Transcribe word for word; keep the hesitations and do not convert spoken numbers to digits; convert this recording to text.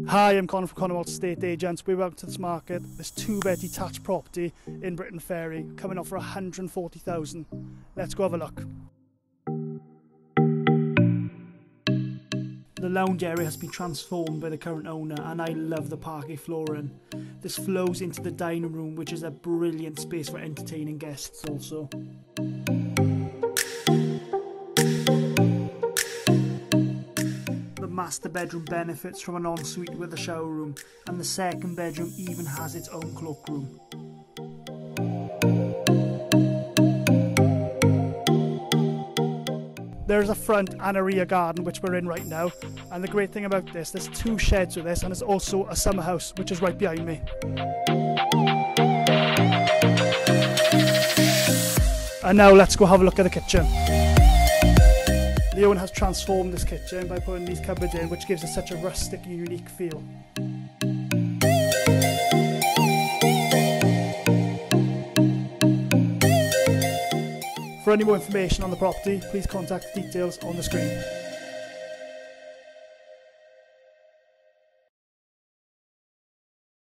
Hi, I'm Connor from Conor Waltz Estate Agents. We're welcome to this market. This two-bed detached property in Britain Ferry coming off for one hundred and forty thousand. Let's go have a look. The lounge area has been transformed by the current owner and I love the parquet flooring. This flows into the dining room, which is a brilliant space for entertaining guests also. The master bedroom benefits from an ensuite with a shower room, and the second bedroom even has its own cloakroom. There's a front and a rear garden which we're in right now, and the great thing about this, there's two sheds with this, and there's also a summer house which is right behind me. And now let's go have a look at the kitchen. The owner has transformed this kitchen by putting these cupboards in, which gives it such a rustic and unique feel. For any more information on the property, please contact the details on the screen.